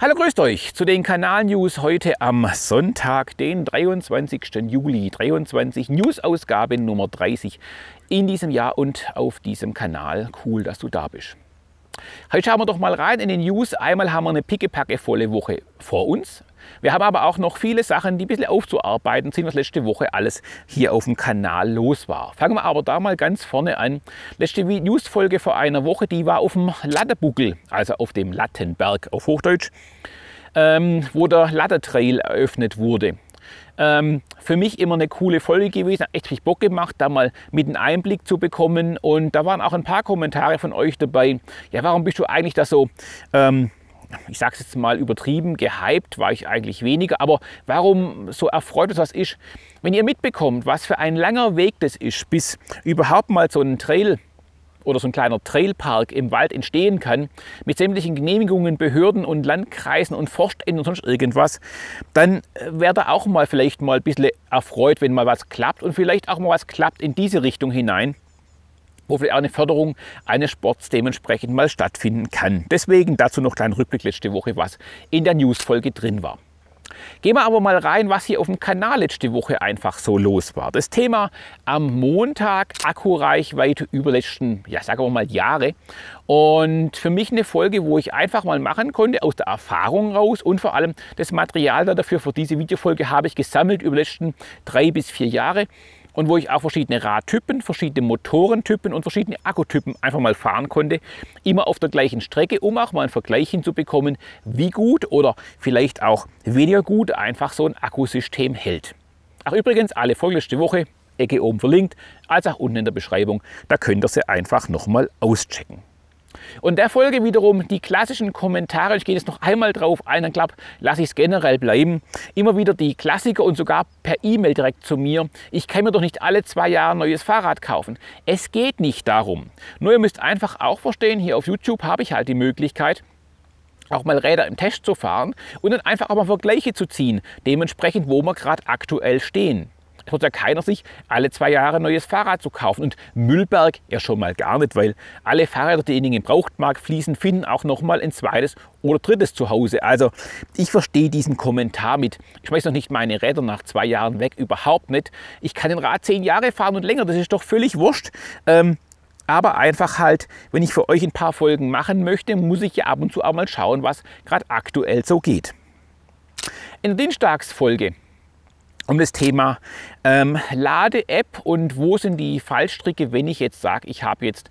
Hallo, grüßt euch zu den Kanal-News heute am Sonntag, den 23. Juli 23, News-Ausgabe Nummer 30 in diesem Jahr und auf diesem Kanal. Cool, dass du da bist. Heute schauen wir doch mal rein in den News. Einmal haben wir eine pickepacke volle Woche vor uns. Wir haben aber auch noch viele Sachen, die ein bisschen aufzuarbeiten sind, was letzte Woche alles hier auf dem Kanal los war. Fangen wir aber da mal ganz vorne an. Letzte News-Folge vor einer Woche, die war auf dem Lattebuckel, also auf dem Lattenberg auf Hochdeutsch, wo der Lattetrail eröffnet wurde. Für mich immer eine coole Folge gewesen, hat echt viel Bock gemacht, da mal mit einem Einblick zu bekommen. Und da waren auch ein paar Kommentare von euch dabei. Ja, warum bist du eigentlich da so, ich sage es jetzt mal übertrieben, gehypt war ich eigentlich weniger, aber warum so erfreut es was ist, wenn ihr mitbekommt, was für ein langer Weg das ist, bis überhaupt mal so ein Trail oder so ein kleiner Trailpark im Wald entstehen kann, mit sämtlichen Genehmigungen, Behörden und Landkreisen und Forstämtern und sonst irgendwas, dann wäre da auch mal vielleicht mal ein bisschen erfreut, wenn mal was klappt und vielleicht auch mal was klappt in diese Richtung hinein, wo vielleicht auch eine Förderung eines Sports dementsprechend mal stattfinden kann. Deswegen dazu noch ein kleiner Rückblick letzte Woche, was in der News-Folge drin war. Gehen wir aber mal rein, was hier auf dem Kanal letzte Woche einfach so los war. Das Thema am Montag, Akkureichweite über letzten, ja sagen wir mal Jahre. Und für mich eine Folge, wo ich einfach mal machen konnte, aus der Erfahrung raus und vor allem das Material dafür für diese Videofolge habe ich gesammelt über die letzten 3 bis 4 Jahre. Und wo ich auch verschiedene Radtypen, verschiedene Motorentypen und verschiedene Akkutypen einfach mal fahren konnte. Immer auf der gleichen Strecke, um auch mal einen Vergleich hinzubekommen, wie gut oder vielleicht auch weniger gut einfach so ein Akkusystem hält. Ach übrigens, alle Folgen letzte Woche, Ecke oben verlinkt, als auch unten in der Beschreibung. Da könnt ihr sie einfach nochmal auschecken. Und der Folge wiederum die klassischen Kommentare, ich gehe jetzt noch einmal drauf ein, dann glaube lasse ich es generell bleiben. Immer wieder die Klassiker und sogar per E-Mail direkt zu mir. Ich kann mir doch nicht alle 2 Jahre ein neues Fahrrad kaufen. Es geht nicht darum. Nur ihr müsst einfach auch verstehen, hier auf YouTube habe ich halt die Möglichkeit, auch mal Räder im Test zu fahren und dann einfach auch mal Vergleiche zu ziehen, dementsprechend wo wir gerade aktuell stehen. Es wird ja keiner sich alle 2 Jahre ein neues Fahrrad zu kaufen. Und Müllberg ja schon mal gar nicht, weil alle Fahrräder, die in den Gebrauchtmarkt fließen, finden auch noch mal ein zweites oder drittes Zuhause. Also ich verstehe diesen Kommentar mit, ich schmeiße noch nicht meine Räder nach 2 Jahren weg, überhaupt nicht. Ich kann den Rad 10 Jahre fahren und länger, das ist doch völlig wurscht. Aber einfach halt, wenn ich für euch ein paar Folgen machen möchte, muss ich ja ab und zu auch mal schauen, was gerade aktuell so geht. In der Dienstagsfolge um das Thema Lade-App und wo sind die Fallstricke, wenn ich jetzt sage, ich habe jetzt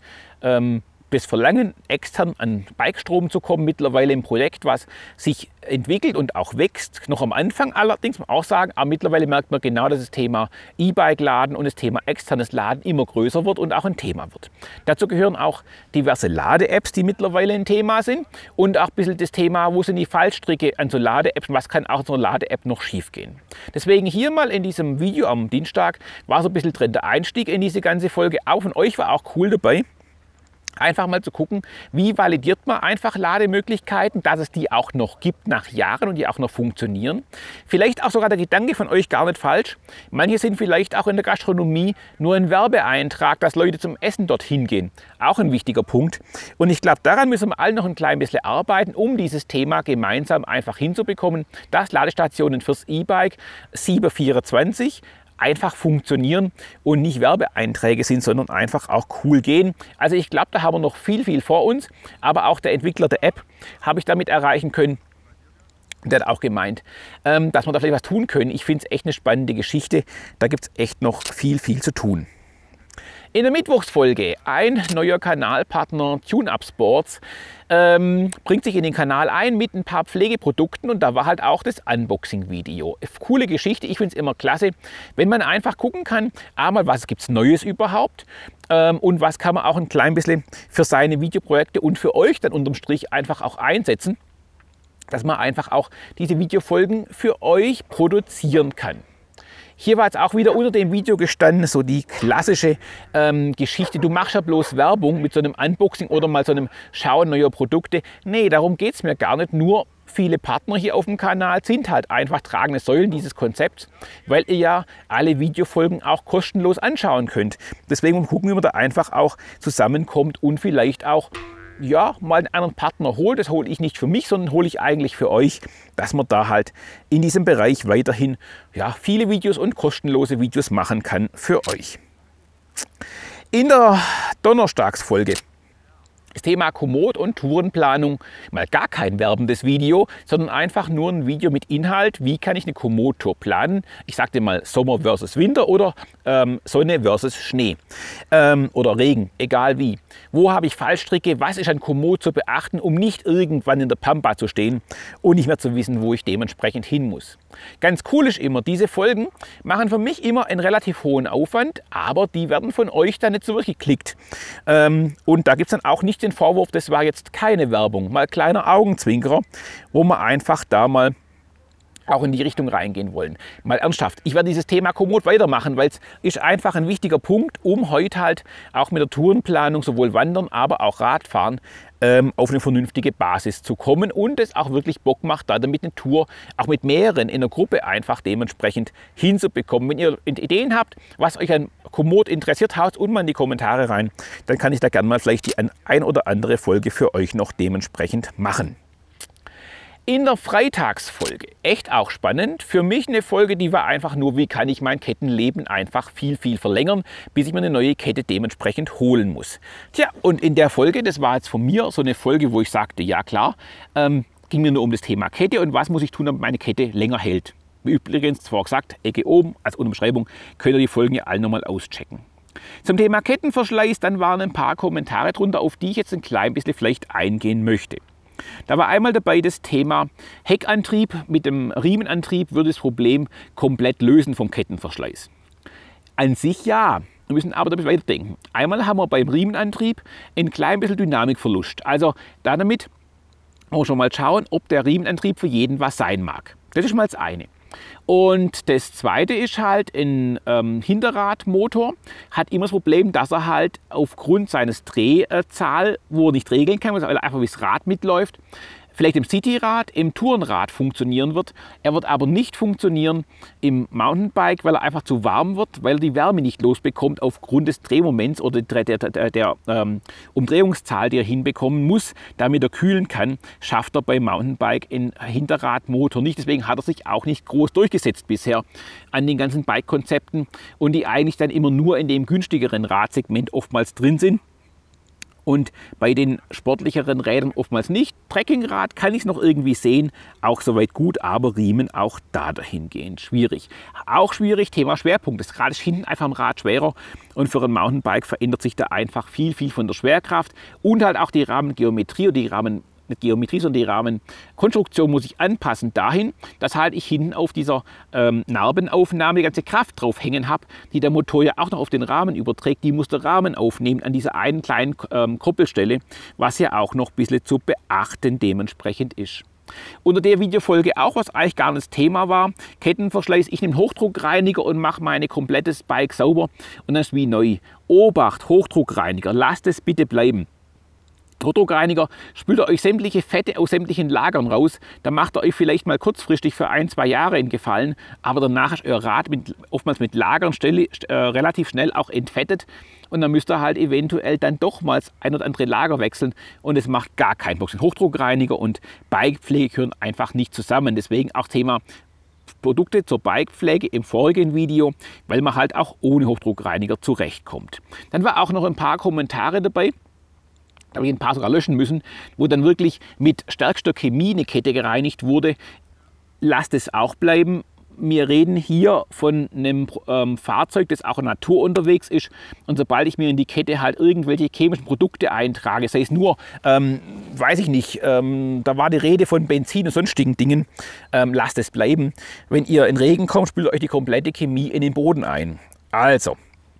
das Verlangen, extern an Bikestrom zu kommen, mittlerweile ein Projekt, was sich entwickelt und auch wächst. Noch am Anfang allerdings muss man auch sagen, aber mittlerweile merkt man genau, dass das Thema E-Bike-Laden und das Thema externes Laden immer größer wird und auch ein Thema wird. Dazu gehören auch diverse Lade-Apps, die mittlerweile ein Thema sind und auch ein bisschen das Thema, wo sind die Fallstricke an so Lade-Apps und was kann auch an so einer Lade-App noch schief gehen. Deswegen hier mal in diesem Video am Dienstag war so ein bisschen drin der Einstieg in diese ganze Folge. Auch von euch war auch cool dabei. Einfach mal zu gucken, wie validiert man einfach Lademöglichkeiten, dass es die auch noch gibt nach Jahren und die auch noch funktionieren. Vielleicht auch sogar der Gedanke von euch gar nicht falsch. Manche sind vielleicht auch in der Gastronomie nur ein Werbeeintrag, dass Leute zum Essen dorthin gehen. Auch ein wichtiger Punkt. Und ich glaube, daran müssen wir alle noch ein klein bisschen arbeiten, um dieses Thema gemeinsam einfach hinzubekommen, dass Ladestationen fürs E-Bike 724 einfach funktionieren und nicht Werbeeinträge sind, sondern einfach auch cool gehen. Also ich glaube, da haben wir noch viel vor uns, aber auch der Entwickler der App habe ich damit erreichen können. Der hat auch gemeint, dass wir da vielleicht was tun können. Ich finde es echt eine spannende Geschichte. Da gibt es echt noch viel zu tun. In der Mittwochsfolge ein neuer Kanalpartner, TuneUp Sports, bringt sich in den Kanal ein mit ein paar Pflegeprodukten und da war halt auch das Unboxing-Video. Coole Geschichte, ich finde es immer klasse, wenn man einfach gucken kann, einmal was gibt es Neues überhaupt und was kann man auch ein klein bisschen für seine Videoprojekte und für euch dann unterm Strich einfach auch einsetzen, dass man einfach auch diese Videofolgen für euch produzieren kann. Hier war jetzt auch wieder unter dem Video gestanden, so die klassische Geschichte, du machst ja bloß Werbung mit so einem Unboxing oder mal so einem Schauen neuer Produkte. Nee, darum geht es mir gar nicht. Nur viele Partner hier auf dem Kanal sind halt einfach tragende Säulen dieses Konzepts, weil ihr ja alle Videofolgen auch kostenlos anschauen könnt. Deswegen gucken, wie man da einfach auch zusammenkommt und vielleicht auch ja, mal einen anderen Partner holt. Das hole ich nicht für mich, sondern hole ich eigentlich für euch, dass man da halt in diesem Bereich weiterhin ja, viele Videos und kostenlose Videos machen kann für euch. In der Donnerstagsfolge das Thema Komoot und Tourenplanung, mal gar kein werbendes Video, sondern einfach nur ein Video mit Inhalt, wie kann ich eine Komoot-Tour planen. Ich sagte mal Sommer versus Winter oder Sonne versus Schnee oder Regen, egal wie. Wo habe ich Fallstricke, was ist an Komoot zu beachten, um nicht irgendwann in der Pampa zu stehen und nicht mehr zu wissen, wo ich dementsprechend hin muss. Ganz cool ist immer, diese Folgen machen für mich immer einen relativ hohen Aufwand, aber die werden von euch dann nicht so wirklich geklickt. Und da gibt es dann auch nicht den Vorwurf, das war jetzt keine Werbung, mal kleiner Augenzwinkerer, wo wir einfach da mal auch in die Richtung reingehen wollen. Mal ernsthaft, ich werde dieses Thema Komoot weitermachen, weil es ist einfach ein wichtiger Punkt, um heute halt auch mit der Tourenplanung, sowohl Wandern, aber auch Radfahren, auf eine vernünftige Basis zu kommen und es auch wirklich Bock macht, da damit eine Tour auch mit mehreren in der Gruppe einfach dementsprechend hinzubekommen. Wenn ihr Ideen habt, was euch an Komoot interessiert, haut unten mal in die Kommentare rein, dann kann ich da gerne mal vielleicht die ein oder andere Folge für euch noch dementsprechend machen. In der Freitagsfolge, echt auch spannend, für mich eine Folge, die war einfach nur, wie kann ich mein Kettenleben einfach viel verlängern, bis ich mir eine neue Kette dementsprechend holen muss. Tja, und in der Folge, das war jetzt von mir so eine Folge, wo ich sagte, ja klar, ging mir nur um das Thema Kette und was muss ich tun, damit meine Kette länger hält. Wie übrigens zwar gesagt, Ecke oben als Unterbeschreibung, könnt ihr die Folgen ja alle nochmal auschecken. Zum Thema Kettenverschleiß, dann waren ein paar Kommentare drunter, auf die ich jetzt ein klein bisschen vielleicht eingehen möchte. Da war einmal dabei das Thema Heckantrieb. Mit dem Riemenantrieb würde das Problem komplett lösen vom Kettenverschleiß. An sich ja, wir müssen aber damit weiterdenken. Einmal haben wir beim Riemenantrieb ein klein bisschen Dynamikverlust. Also damit wollen wir schon mal schauen, ob der Riemenantrieb für jeden was sein mag. Das ist mal das eine. Und das zweite ist halt, ein Hinterradmotor hat immer das Problem, dass er halt aufgrund seines Drehzahl, wo er nicht regeln kann, weil er einfach wie das Rad mitläuft, vielleicht im Cityrad, im Tourenrad funktionieren wird. Er wird aber nicht funktionieren im Mountainbike, weil er einfach zu warm wird, weil er die Wärme nicht losbekommt aufgrund des Drehmoments oder der Umdrehungszahl, die er hinbekommen muss, damit er kühlen kann, schafft er beim Mountainbike einen Hinterradmotor nicht. Deswegen hat er sich auch nicht groß durchgesetzt bisher an den ganzen Bike-Konzepten und die eigentlich dann immer nur in dem günstigeren Radsegment oftmals drin sind. Und bei den sportlicheren Rädern oftmals nicht. Trekkingrad kann ich es noch irgendwie sehen, auch soweit gut, aber Riemen auch da dahingehend schwierig. Auch schwierig, Thema Schwerpunkt. Das Rad ist hinten einfach am Rad schwerer und für ein Mountainbike verändert sich da einfach viel von der Schwerkraft und halt auch die Rahmengeometrie oder die die Rahmenkonstruktion muss ich anpassen dahin, dass halt ich hinten auf dieser Narbenaufnahme die ganze Kraft drauf hängen habe, die der Motor ja auch noch auf den Rahmen überträgt. Die muss der Rahmen aufnehmen an dieser einen kleinen Koppelstelle, was ja auch noch ein bisschen zu beachten dementsprechend ist. Unter der Videofolge auch, was eigentlich gar nicht das Thema war, Kettenverschleiß, ich nehme Hochdruckreiniger und mache mein komplettes Bike sauber und dann ist wie neu. Obacht, Hochdruckreiniger, lasst es bitte bleiben. Hochdruckreiniger spült euch sämtliche Fette aus sämtlichen Lagern raus. Da macht ihr euch vielleicht mal kurzfristig für 1-2 Jahre einen Gefallen, aber danach ist euer Rad oftmals mit Lagern relativ schnell auch entfettet und dann müsst ihr halt eventuell dann doch mal ein oder andere Lager wechseln und es macht gar keinen Bock. Hochdruckreiniger und Bikepflege gehören einfach nicht zusammen. Deswegen auch Thema Produkte zur Bikepflege im vorigen Video, weil man halt auch ohne Hochdruckreiniger zurechtkommt. Dann war auch noch ein paar Kommentare dabei. Da habe ich ein paar sogar löschen müssen, wo dann wirklich mit stärkster Chemie eine Kette gereinigt wurde. Lasst es auch bleiben. Wir reden hier von einem Fahrzeug, das auch in der Natur unterwegs ist. Und sobald ich mir in die Kette halt irgendwelche chemischen Produkte eintrage, sei es nur, weiß ich nicht, da war die Rede von Benzin und sonstigen Dingen, lasst es bleiben. Wenn ihr in Regen kommt, spült euch die komplette Chemie in den Boden ein. Also.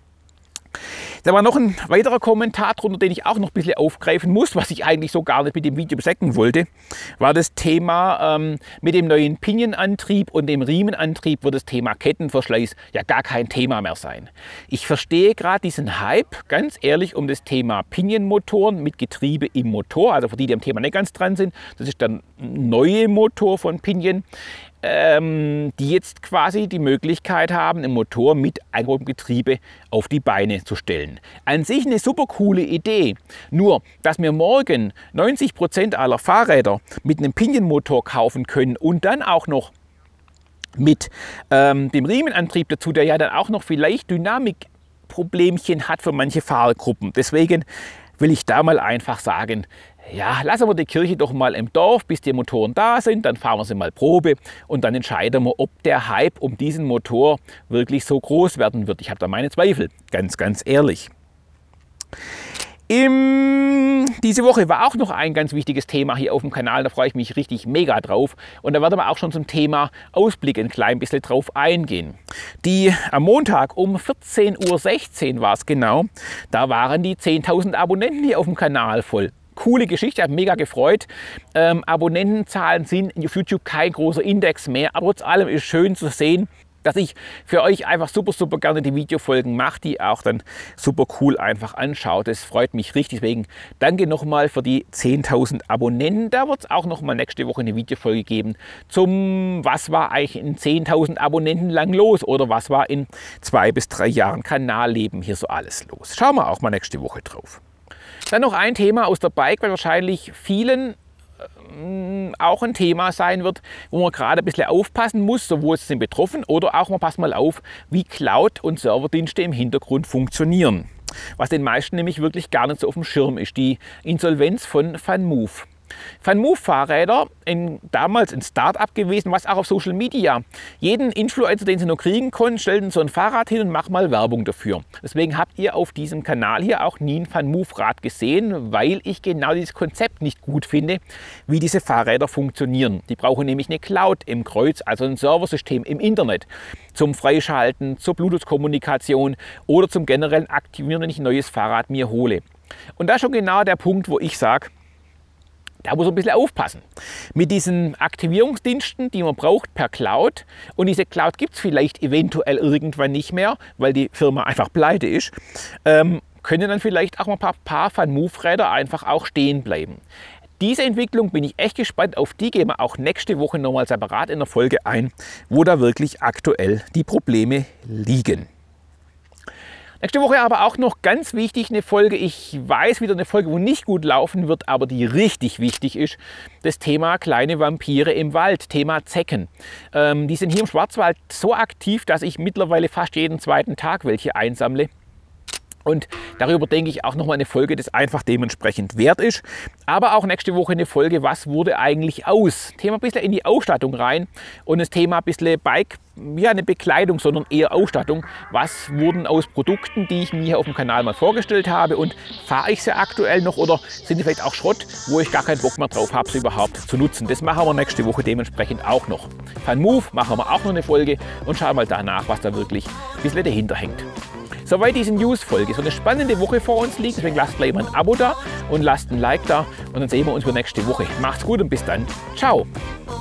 Da war noch ein weiterer Kommentar drunter, den ich auch noch ein bisschen aufgreifen muss, was ich eigentlich so gar nicht mit dem Video besetzen wollte, war das Thema mit dem neuen Pinion-Antrieb und dem Riemenantrieb wird das Thema Kettenverschleiß ja gar kein Thema mehr sein. Ich verstehe gerade diesen Hype, ganz ehrlich, um das Thema Pinion-Motoren mit Getriebe im Motor, also für die, die am Thema nicht ganz dran sind, das ist der neue Motor von Pinion. die jetzt quasi die Möglichkeit haben, einen Motor mit Eingebauten auf die Beine zu stellen. An sich eine super coole Idee. Nur, dass wir morgen 90% aller Fahrräder mit einem Pinion-Motor kaufen können und dann auch noch mit dem Riemenantrieb dazu, der ja dann auch noch vielleicht Dynamikproblemchen hat für manche Fahrergruppen. Deswegen will ich da mal einfach sagen, ja, lassen wir die Kirche doch mal im Dorf, bis die Motoren da sind, dann fahren wir sie mal Probe und dann entscheiden wir, ob der Hype um diesen Motor wirklich so groß werden wird. Ich habe da meine Zweifel, ganz ehrlich. Diese Woche war auch noch ein ganz wichtiges Thema hier auf dem Kanal, da freue ich mich richtig mega drauf. Und da werden wir auch schon zum Thema Ausblick ein klein bisschen drauf eingehen. Am Montag um 14:16 Uhr war es genau, da waren die 10.000 Abonnenten hier auf dem Kanal voll. Coole Geschichte, hat mich mega gefreut. Abonnentenzahlen sind auf YouTube kein großer Index mehr, aber trotz allem ist schön zu sehen, dass ich für euch einfach super gerne die Videofolgen mache, die auch dann super cool einfach anschaut. Das freut mich richtig. Deswegen danke nochmal für die 10.000 Abonnenten. Da wird es auch nochmal nächste Woche eine Videofolge geben zum, was war eigentlich in 10.000 Abonnenten lang los oder was war in 2 bis 3 Jahren Kanalleben hier so alles los. Schauen wir auch mal nächste Woche drauf. Dann noch ein Thema aus der Bike, weil wahrscheinlich vielen auch ein Thema sein wird, wo man gerade ein bisschen aufpassen muss, sowohl sind betroffen oder auch mal pass mal auf, wie Cloud- und Serverdienste im Hintergrund funktionieren. Was den meisten nämlich wirklich gar nicht so auf dem Schirm ist, die Insolvenz von VanMoof. VanMoof-Fahrräder, damals ein Start-up gewesen, was auch auf Social Media. Jeden Influencer, den sie noch kriegen konnten, stellten so ein Fahrrad hin und machen mal Werbung dafür. Deswegen habt ihr auf diesem Kanal hier auch nie ein VanMoof-Rad gesehen, weil ich genau dieses Konzept nicht gut finde, wie diese Fahrräder funktionieren. Die brauchen nämlich eine Cloud im Kreuz, also ein Serversystem im Internet, zum Freischalten, zur Bluetooth-Kommunikation oder zum generellen Aktivieren, wenn ich ein neues Fahrrad mir hole. Und da ist schon genau der Punkt, wo ich sage, da muss man ein bisschen aufpassen. Mit diesen Aktivierungsdiensten, die man braucht per Cloud, und diese Cloud gibt es vielleicht eventuell irgendwann nicht mehr, weil die Firma einfach pleite ist, können dann vielleicht auch mal ein paar VanMoof-Räder einfach auch stehen bleiben. Diese Entwicklung bin ich echt gespannt, auf die gehen wir auch nächste Woche nochmal separat in der Folge ein, wo da wirklich aktuell die Probleme liegen. Nächste Woche aber auch noch ganz wichtig eine Folge, ich weiß wieder eine Folge, wo nicht gut laufen wird, aber die richtig wichtig ist, das Thema kleine Vampire im Wald, Thema Zecken. Die sind hier im Schwarzwald so aktiv, dass ich mittlerweile fast jeden zweiten Tag welche einsammle. Und darüber denke ich auch nochmal eine Folge, das einfach dementsprechend wert ist. Aber auch nächste Woche eine Folge, was wurde eigentlich aus? Thema ein bisschen in die Ausstattung rein und das Thema ein bisschen Bike, ja, eine Bekleidung, sondern eher Ausstattung. Was wurden aus Produkten, die ich mir hier auf dem Kanal mal vorgestellt habe und fahre ich sie aktuell noch oder sind die vielleicht auch Schrott, wo ich gar keinen Bock mehr drauf habe, sie überhaupt zu nutzen? Das machen wir nächste Woche dementsprechend auch noch. VanMoof machen wir auch noch eine Folge und schauen mal danach, was da wirklich ein bisschen dahinter hängt. Soweit diese News-Folge. So eine spannende Woche vor uns liegt, deswegen lasst gleich mal ein Abo da und lasst ein Like da und dann sehen wir uns für nächste Woche. Macht's gut und bis dann. Ciao!